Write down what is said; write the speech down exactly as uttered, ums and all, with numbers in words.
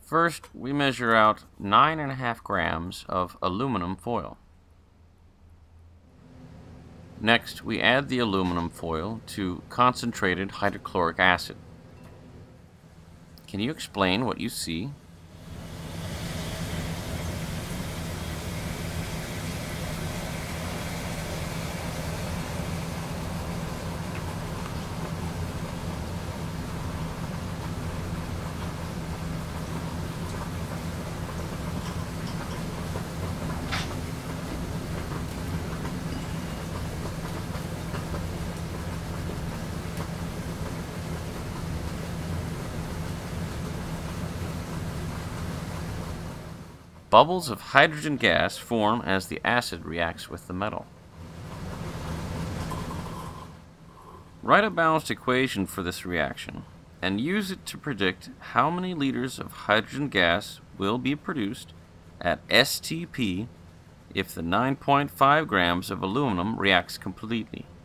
First, we measure out nine and a half grams of aluminum foil. Next, we add the aluminum foil to concentrated hydrochloric acid. Can you explain what you see? Bubbles of hydrogen gas form as the acid reacts with the metal. Write a balanced equation for this reaction and use it to predict how many liters of hydrogen gas will be produced at S T P if the nine point five grams of aluminum reacts completely.